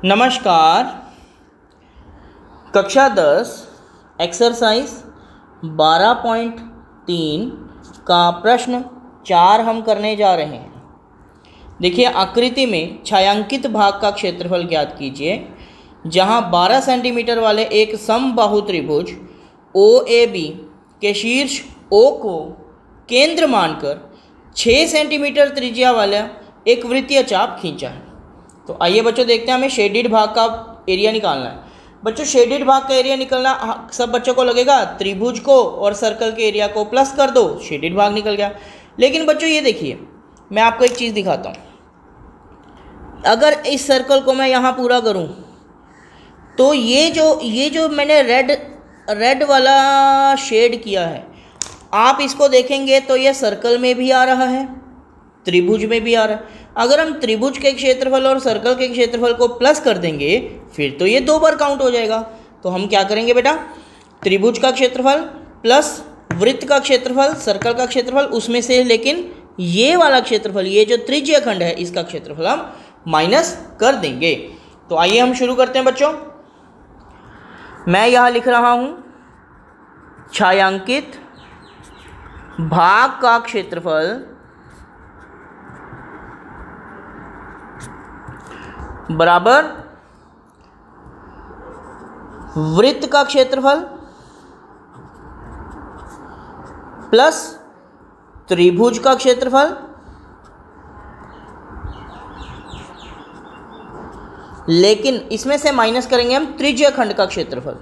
नमस्कार। कक्षा 10 एक्सरसाइज 12.3 का प्रश्न 4 हम करने जा रहे हैं। देखिए, आकृति में छायांकित भाग का क्षेत्रफल ज्ञात कीजिए जहां 12 सेंटीमीटर वाले एक समबाहु त्रिभुज OAB के शीर्ष O को केंद्र मानकर 6 सेंटीमीटर त्रिज्या वाला एक वृत्तीय चाप खींचा है। तो आइए बच्चों देखते हैं, हमें शेडिड भाग का एरिया निकालना है। बच्चों शेडिड भाग का एरिया निकलना सब बच्चों को लगेगा त्रिभुज को और सर्कल के एरिया को प्लस कर दो, शेडिड भाग निकल गया। लेकिन बच्चों ये देखिए, मैं आपको एक चीज़ दिखाता हूँ। अगर इस सर्कल को मैं यहाँ पूरा करूँ तो ये जो मैंने रेड वाला शेड किया है, आप इसको देखेंगे तो ये सर्कल में भी आ रहा है, त्रिभुज में भी आ रहा है। अगर हम त्रिभुज के क्षेत्रफल और सर्कल के क्षेत्रफल को प्लस कर देंगे फिर तो ये 2 बार काउंट हो जाएगा। तो हम क्या करेंगे बेटा, त्रिभुज का क्षेत्रफल प्लस वृत्त का क्षेत्रफल, सर्कल का क्षेत्रफल, उसमें से लेकिन ये वाला क्षेत्रफल, ये जो त्रिज्यीय खंड है, इसका क्षेत्रफल हम माइनस कर देंगे। तो आइए हम शुरू करते हैं बच्चों। मैं यहाँ लिख रहा हूँ छायांकित भाग का क्षेत्रफल बराबर वृत्त का क्षेत्रफल प्लस त्रिभुज का क्षेत्रफल लेकिन इसमें से माइनस करेंगे हम त्रिज्यीय खंड का क्षेत्रफल।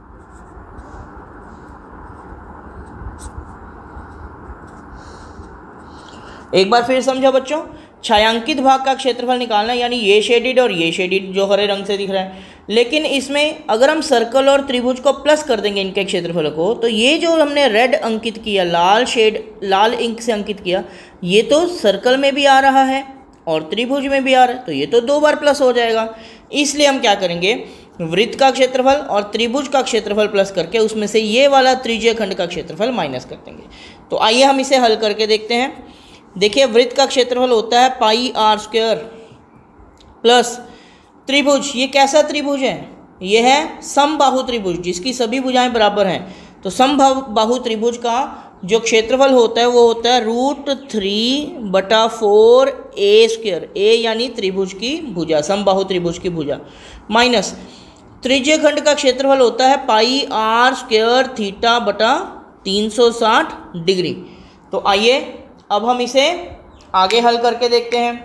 एक बार फिर समझो बच्चों, छायांकित भाग का क्षेत्रफल निकालना है, यानी ये शेडिड और ये शेडिड जो हरे रंग से दिख रहा है। लेकिन इसमें अगर हम सर्कल और त्रिभुज को प्लस कर देंगे इनके क्षेत्रफल को, तो ये जो हमने रेड अंकित किया, लाल इंक से अंकित किया, ये तो सर्कल में भी आ रहा है और त्रिभुज में भी आ रहा है, तो ये तो 2 बार प्लस हो जाएगा। इसलिए हम क्या करेंगे, वृत्त का क्षेत्रफल और त्रिभुज का क्षेत्रफल प्लस करके उसमें से ये वाला त्रिज्यीय खंड का क्षेत्रफल माइनस कर देंगे। तो आइए हम इसे हल करके देखते हैं। देखिए, वृत्त का क्षेत्रफल होता है πr² प्लस त्रिभुज, ये कैसा त्रिभुज है, ये है समबाहु त्रिभुज जिसकी सभी भुजाएं बराबर हैं। तो समबाहु त्रिभुज का जो क्षेत्रफल होता है वो होता है √3/4a², a यानी त्रिभुज की भुजा, समबाहु त्रिभुज की भुजा, माइनस त्रिज्यीय खंड का क्षेत्रफल होता है πr² θ/360 डिग्री। तो आइए अब हम इसे आगे हल करके देखते हैं।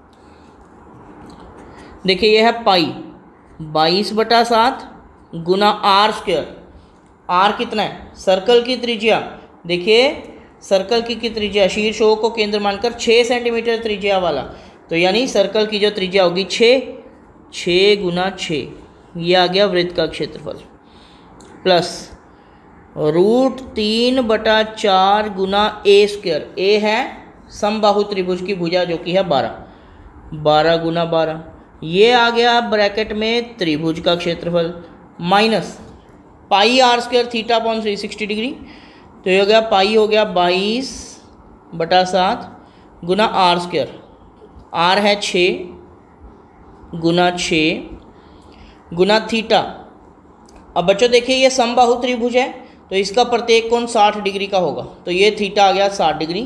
देखिए, यह है पाई 22/7 गुना r²। r कितना है, सर्कल की त्रिज्या। देखिए, सर्कल की त्रिज्या शीर्ष O को केंद्र मानकर 6 सेंटीमीटर त्रिज्या वाला, तो यानी सर्कल की जो त्रिज्या होगी 6 गुना 6, ये आ गया वृत्त का क्षेत्रफल, प्लस √3/4 गुना a²। a है समबाहु त्रिभुज की भुजा जो कि है 12 गुना 12, ये आ गया ब्रैकेट में त्रिभुज का क्षेत्रफल, माइनस πr² θ/360 डिग्री। तो ये हो गया, पाई हो गया 22/7 गुना r², r है 6 गुना 6 गुना थीटा। अब बच्चों देखिए, ये समबाहु त्रिभुज है तो इसका प्रत्येक कोण 60 डिग्री का होगा, तो ये थीटा आ गया 60 डिग्री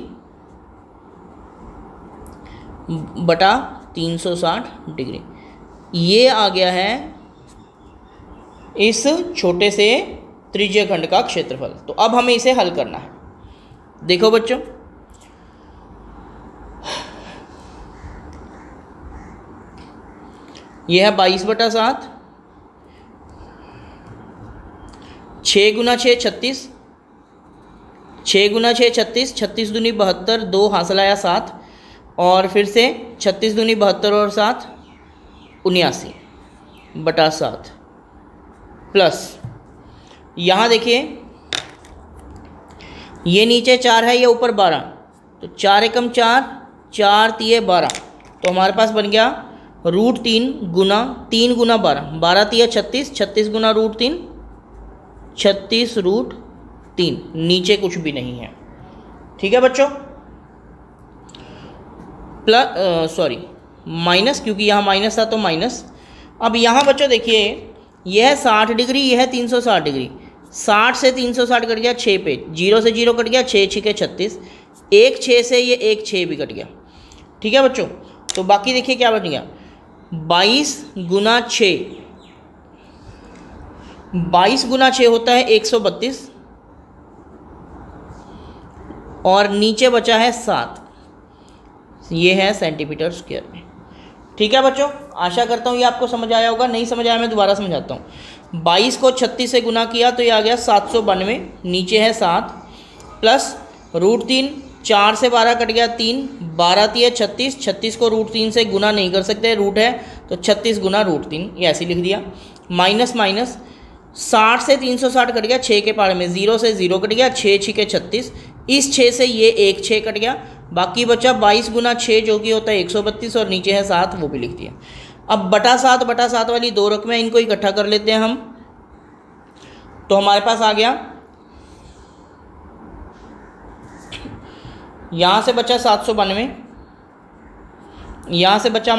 बटा 360 डिग्री। ये आ गया है इस छोटे से त्रिज्यीय खंड का क्षेत्रफल। तो अब हमें इसे हल करना है। देखो बच्चों, यह है 22/7, 6 गुना 6 36, 6 गुना 6 36, 36 दूनी 72, 2 हासिल आया 7, और फिर से 36 दूनी 72 और 7 79/7, प्लस यहाँ देखिए, ये नीचे 4 है, ये ऊपर 12, तो 4 एकम 4, 4 तिये 12, तो हमारे पास बन गया √3 गुना 3 गुना 12, 12 तिये 36, 36 गुना √3, 36 √3, नीचे कुछ भी नहीं है। ठीक है बच्चों, प्लस सॉरी माइनस, क्योंकि यहाँ माइनस था तो माइनस। अब यहाँ बच्चों देखिए, यह है 60 डिग्री, यह है 360 डिग्री। 60 से 360 कट गया 6 पे, 0 से 0 कट गया, 6 छिके 36, 1 6 से ये 1 6 भी कट गया। ठीक है बच्चों, तो बाकी देखिए क्या बच गया, 22 गुना 6, 22 गुना 6 होता है 132, और नीचे बचा है 7, ये है सेंटीमीटर स्क्वायर में। ठीक है बच्चों, आशा करता हूँ ये आपको समझ आया होगा। नहीं समझ आया मैं दोबारा समझाता हूँ। 22 को 36 से गुना किया तो ये आ गया 792, नीचे है 7, प्लस √3, 4 से 12 कट गया 3, 12 3 36, 36 को √3 से गुना नहीं कर सकते, रूट है तो 36 गुना √3, ये ऐसे लिख दिया। माइनस माइनस 60 से 360 कट गया 6 के पार में, 0 से 0 कट गया, 6 छिके 36, इस 6 से ये 1 6 कट गया, बाकी बचा 22 गुना 6 जो कि होता है 132, और नीचे है 7, वो भी लिख दिया। अब बटा 7 वाली 2 रकमें, इनको इकट्ठा कर लेते हैं हम, तो हमारे पास आ गया, यहाँ से बचा 792, यहाँ से बचा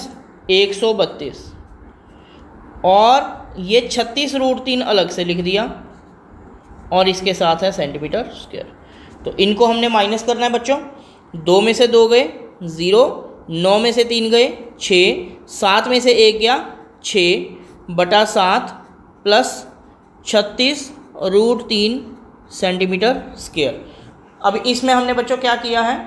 -132, और ये 36 √3 अलग से लिख दिया, और इसके साथ है सेंटीमीटर स्क्वायर। तो इनको हमने माइनस करना है बच्चों। 2 में से 2 गए 0, 9 में से 3 गए 6, 7 में से 1 गया 6 बटा 7 प्लस 36 √3 सेंटीमीटर स्क्वायर। अब इसमें हमने बच्चों क्या किया है,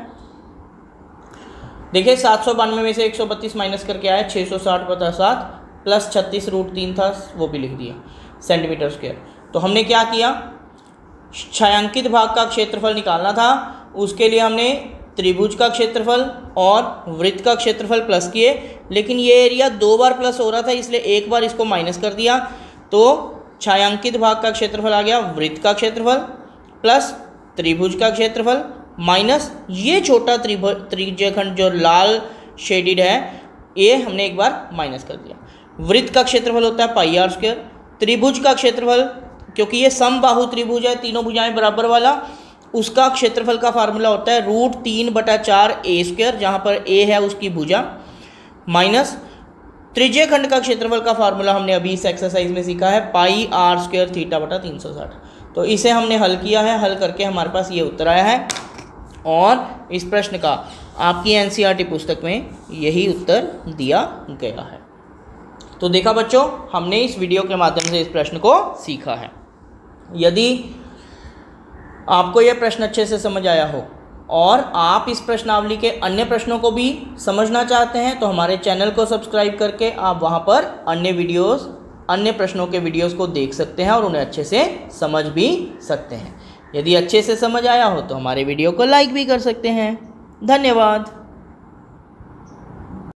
देखिए 792 में से 132 माइनस करके आया 660 बटा 7 प्लस 36 √3 था, वो भी लिख दिया सेंटीमीटर स्क्वायर। तो हमने क्या किया, छायांकित भाग का क्षेत्रफल निकालना था, उसके लिए हमने त्रिभुज का क्षेत्रफल और वृत्त का क्षेत्रफल प्लस किए, लेकिन ये एरिया 2 बार प्लस हो रहा था, इसलिए एक बार इसको माइनस कर दिया, तो छायांकित भाग का क्षेत्रफल आ गया वृत्त का क्षेत्रफल प्लस त्रिभुज का क्षेत्रफल माइनस ये छोटा त्रिज्यखंड जो लाल शेडिड है, ये हमने एक बार माइनस कर दिया। वृत्त का क्षेत्रफल होता है πr², त्रिभुज का क्षेत्रफल, क्योंकि ये समबाहु त्रिभुज है, तीनों भुजाएं बराबर वाला, उसका क्षेत्रफल का फार्मूला होता है √3/4 a², जहाँ पर a है उसकी भुजा, माइनस त्रिज्यखंड का क्षेत्रफल का फार्मूला हमने अभी इस एक्सरसाइज में सीखा है πr² θ/360। तो इसे हमने हल किया है, हल करके हमारे पास ये उत्तर आया है, और इस प्रश्न का आपकी एनसीईआरटी पुस्तक में यही उत्तर दिया गया है। तो देखा बच्चों, हमने इस वीडियो के माध्यम से इस प्रश्न को सीखा है। यदि आपको यह प्रश्न अच्छे से समझ आया हो और आप इस प्रश्नावली के अन्य प्रश्नों को भी समझना चाहते हैं, तो हमारे चैनल को सब्सक्राइब करके आप वहां पर अन्य प्रश्नों के वीडियोस को देख सकते हैं और उन्हें अच्छे से समझ भी सकते हैं। यदि अच्छे से समझ आया हो तो हमारे वीडियो को लाइक भी कर सकते हैं। धन्यवाद।